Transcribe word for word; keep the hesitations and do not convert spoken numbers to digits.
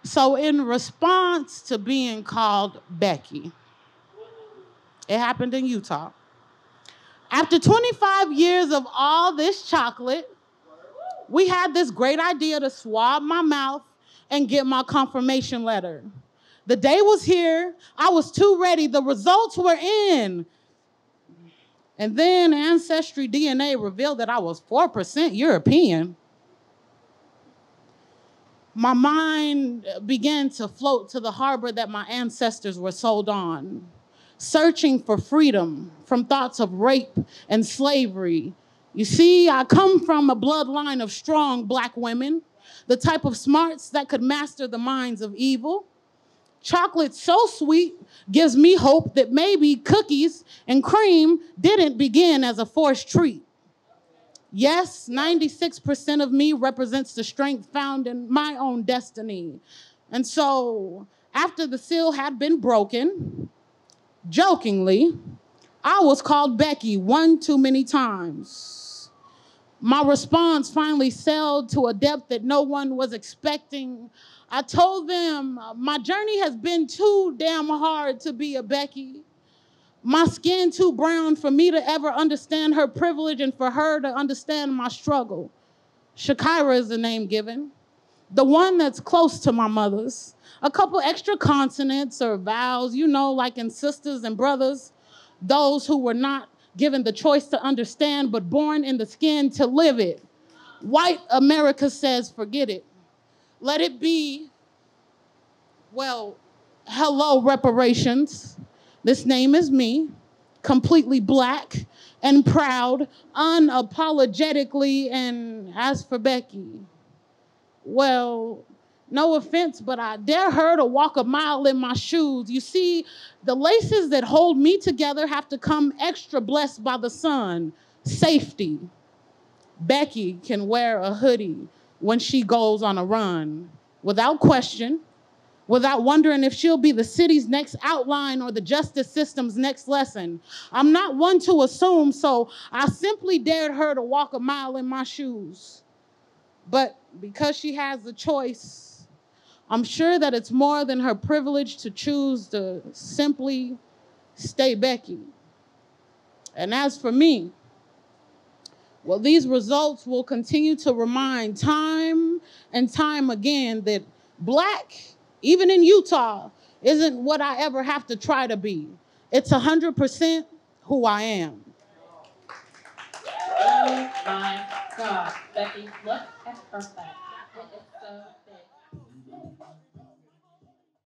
So in response to being called Becky, it happened in Utah. After twenty-five years of all this chocolate, we had this great idea to swab my mouth and get my confirmation letter. The day was here. I was too ready. The results were in. And then Ancestry D N A revealed that I was four percent European. My mind began to float to the harbor that my ancestors were sold on, searching for freedom from thoughts of rape and slavery. You see, I come from a bloodline of strong Black women, the type of smarts that could master the minds of evil. Chocolate so sweet gives me hope that maybe cookies and cream didn't begin as a forced treat. Yes, ninety-six percent of me represents the strength found in my own destiny. And so, after the seal had been broken, jokingly, I was called Becky one too many times. My response finally sailed to a depth that no one was expecting. I told them my journey has been too damn hard to be a Becky. My skin too brown for me to ever understand her privilege and for her to understand my struggle. Shakira is the name given, the one that's close to my mother's. A couple extra consonants or vowels, you know, like in sisters and brothers, those who were not given the choice to understand but born in the skin to live it. White America says, forget it. Let it be, well, hello, reparations. This name is me, completely Black and proud, unapologetically, and as for Becky, well, no offense, but I dare her to walk a mile in my shoes. You see, the laces that hold me together have to come extra blessed by the sun. Safety. Becky can wear a hoodie when she goes on a run, without question, without wondering if she'll be the city's next outline or the justice system's next lesson. I'm not one to assume, so I simply dared her to walk a mile in my shoes. But because she has the choice, I'm sure that it's more than her privilege to choose to simply stay Becky. And as for me, well, these results will continue to remind time and time again that Black, even in Utah, isn't what I ever have to try to be. It's one hundred percent who I am. Oh my God, Becky, look at her back. It is so